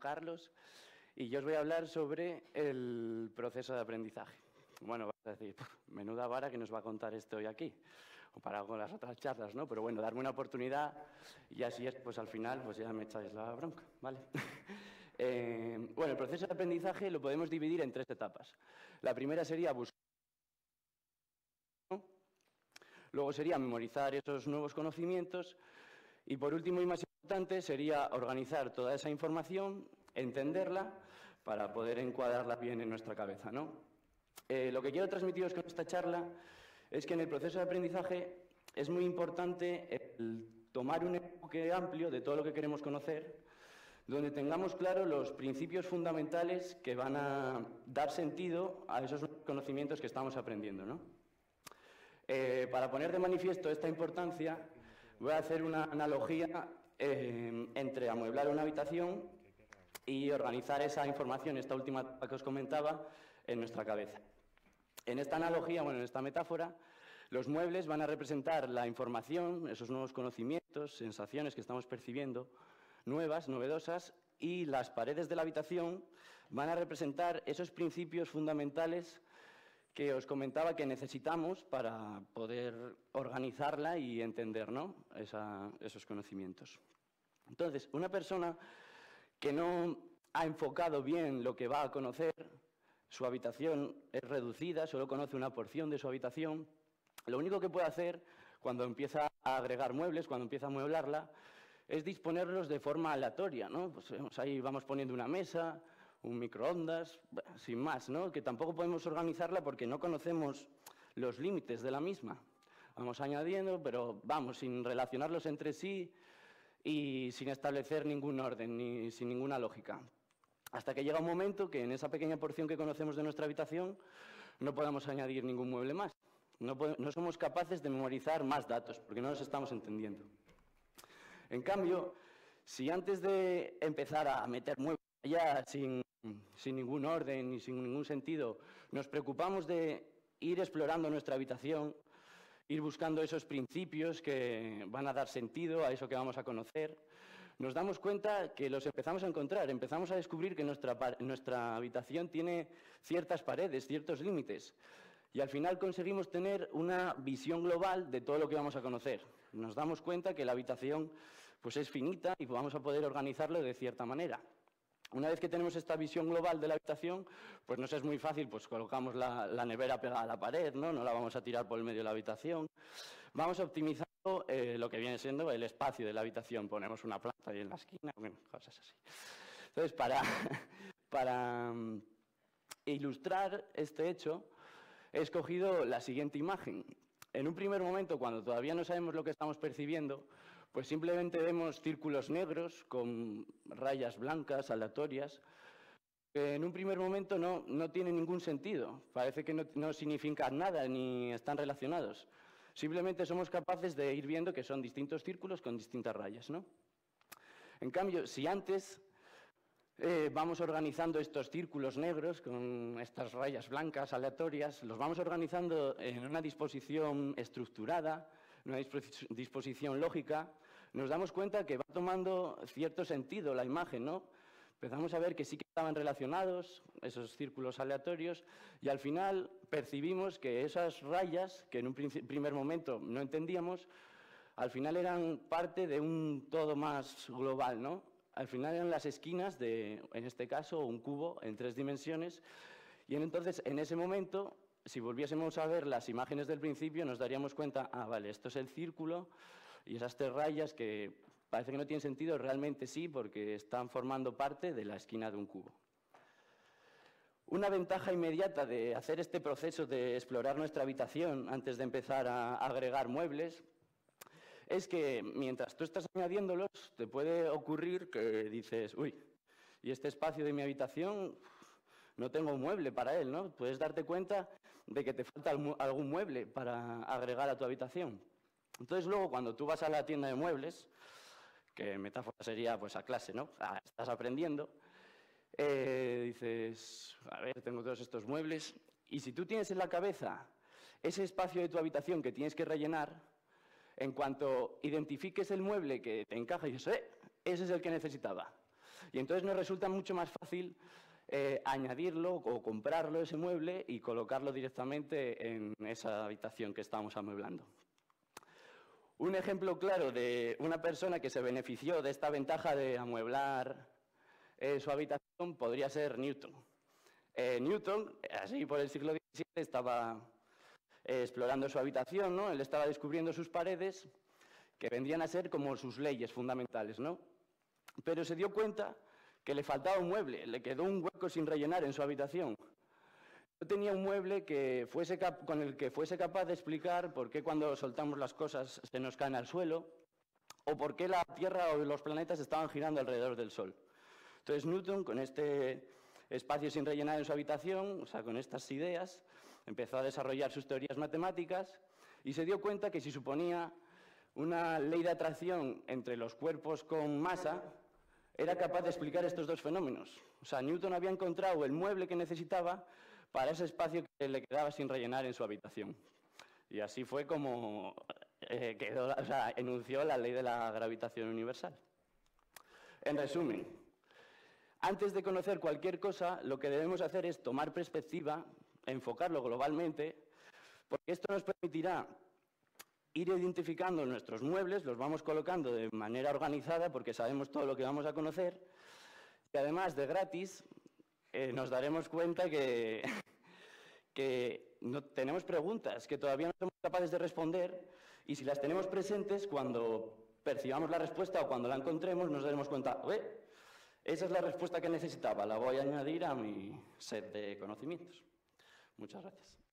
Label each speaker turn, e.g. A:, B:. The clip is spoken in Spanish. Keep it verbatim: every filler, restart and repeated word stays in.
A: Carlos y yo os voy a hablar sobre el proceso de aprendizaje. Bueno, vas a decir, menuda vara que nos va a contar este hoy aquí, comparado con las otras charlas, ¿no? Pero bueno, darme una oportunidad y así es, pues al final pues ya me echáis la bronca, ¿vale? eh, bueno, el proceso de aprendizaje lo podemos dividir en tres etapas. La primera sería buscar, luego sería memorizar esos nuevos conocimientos y por último y más importante sería organizar toda esa información, entenderla para poder encuadrarla bien en nuestra cabeza, ¿no? Eh, lo que quiero transmitiros con esta charla es que en el proceso de aprendizaje es muy importante el tomar un enfoque amplio de todo lo que queremos conocer, donde tengamos claro los principios fundamentales que van a dar sentido a esos conocimientos que estamos aprendiendo, ¿no? Eh, para poner de manifiesto esta importancia, voy a hacer una analogía eh, entre amueblar una habitación y organizar esa información, esta última que os comentaba, en nuestra cabeza. En esta analogía, bueno, en esta metáfora, los muebles van a representar la información, esos nuevos conocimientos, sensaciones que estamos percibiendo, nuevas, novedosas, y las paredes de la habitación van a representar esos principios fundamentales que os comentaba que necesitamos para poder organizarla y entender, ¿no?, Esa, esos conocimientos. Entonces, una persona que no ha enfocado bien lo que va a conocer, su habitación es reducida, solo conoce una porción de su habitación, lo único que puede hacer cuando empieza a agregar muebles, cuando empieza a amueblarla, es disponerlos de forma aleatoria, ¿no? Pues ahí vamos poniendo una mesa, un microondas, sin más, ¿no? Que tampoco podemos organizarla porque no conocemos los límites de la misma. Vamos añadiendo, pero vamos, sin relacionarlos entre sí y sin establecer ningún orden ni sin ninguna lógica. Hasta que llega un momento que en esa pequeña porción que conocemos de nuestra habitación no podamos añadir ningún mueble más. No, no somos capaces de memorizar más datos porque no nos estamos entendiendo. En cambio, si antes de empezar a meter muebles ya sin, sin ningún orden y sin ningún sentido, nos preocupamos de ir explorando nuestra habitación, ir buscando esos principios que van a dar sentido a eso que vamos a conocer, nos damos cuenta que los empezamos a encontrar, empezamos a descubrir que nuestra, nuestra habitación tiene ciertas paredes, ciertos límites, y al final conseguimos tener una visión global de todo lo que vamos a conocer. Nos damos cuenta que la habitación pues, es finita y vamos a poder organizarlo de cierta manera. Una vez que tenemos esta visión global de la habitación, pues nos es muy fácil, pues colocamos la, la nevera pegada a la pared, ¿no? No la vamos a tirar por el medio de la habitación. Vamos optimizando eh, lo que viene siendo el espacio de la habitación. Ponemos una planta ahí en la esquina, bueno, cosas así. Entonces, para, para um, ilustrar este hecho, he escogido la siguiente imagen. En un primer momento, cuando todavía no sabemos lo que estamos percibiendo, pues simplemente vemos círculos negros con rayas blancas, aleatorias, que en un primer momento no, no tienen ningún sentido. Parece que no, no significan nada ni están relacionados. Simplemente somos capaces de ir viendo que son distintos círculos con distintas rayas, ¿no? En cambio, si antes eh, vamos organizando estos círculos negros con estas rayas blancas aleatorias, los vamos organizando en una disposición estructurada, una disposición lógica, nos damos cuenta que va tomando cierto sentido la imagen, ¿no? Empezamos a ver que sí que estaban relacionados esos círculos aleatorios y al final percibimos que esas rayas, que en un primer momento no entendíamos, al final eran parte de un todo más global, ¿no? Al final eran las esquinas de, en este caso, un cubo en tres dimensiones y entonces en ese momento, si volviésemos a ver las imágenes del principio, nos daríamos cuenta, ah, vale, esto es el círculo y esas tres rayas que parece que no tienen sentido, realmente sí, porque están formando parte de la esquina de un cubo. Una ventaja inmediata de hacer este proceso de explorar nuestra habitación antes de empezar a agregar muebles es que mientras tú estás añadiéndolos, te puede ocurrir que dices, uy, ¿y este espacio de mi habitación? No tengo un mueble para él, ¿no? Puedes darte cuenta de que te falta algún mueble para agregar a tu habitación. Entonces, luego, cuando tú vas a la tienda de muebles, que metáfora sería pues a clase, ¿no? Ah, estás aprendiendo, eh, dices, a ver, tengo todos estos muebles, y si tú tienes en la cabeza ese espacio de tu habitación que tienes que rellenar, en cuanto identifiques el mueble que te encaja y dices, eh, ese es el que necesitaba. Y entonces nos resulta mucho más fácil eh, añadirlo o comprarlo, ese mueble, y colocarlo directamente en esa habitación que estamos amueblando. Un ejemplo claro de una persona que se benefició de esta ventaja de amueblar eh, su habitación podría ser Newton. Eh, Newton, así por el siglo diecisiete, estaba eh, explorando su habitación, ¿no? Él estaba descubriendo sus paredes, que vendrían a ser como sus leyes fundamentales, ¿no? Pero se dio cuenta que le faltaba un mueble, le quedó un hueco sin rellenar en su habitación. No tenía un mueble que fuese con el que fuese capaz de explicar por qué cuando soltamos las cosas se nos caen al suelo, o por qué la Tierra o los planetas estaban girando alrededor del Sol. Entonces Newton, con este espacio sin rellenar en su habitación, o sea, con estas ideas, empezó a desarrollar sus teorías matemáticas y se dio cuenta que si suponía una ley de atracción entre los cuerpos con masa, era capaz de explicar estos dos fenómenos. O sea, Newton había encontrado el mueble que necesitaba para ese espacio que le quedaba sin rellenar en su habitación. Y así fue como eh, quedó, o sea, enunció la ley de la gravitación universal. En resumen, antes de conocer cualquier cosa, lo que debemos hacer es tomar perspectiva, enfocarlo globalmente, porque esto nos permitirá ir identificando nuestros muebles, los vamos colocando de manera organizada porque sabemos todo lo que vamos a conocer, y además de gratis eh, nos daremos cuenta que, que no, tenemos preguntas que todavía no somos capaces de responder, y si las tenemos presentes, cuando percibamos la respuesta o cuando la encontremos, nos daremos cuenta, ¡eh! Esa es la respuesta que necesitaba, la voy a añadir a mi set de conocimientos. Muchas gracias.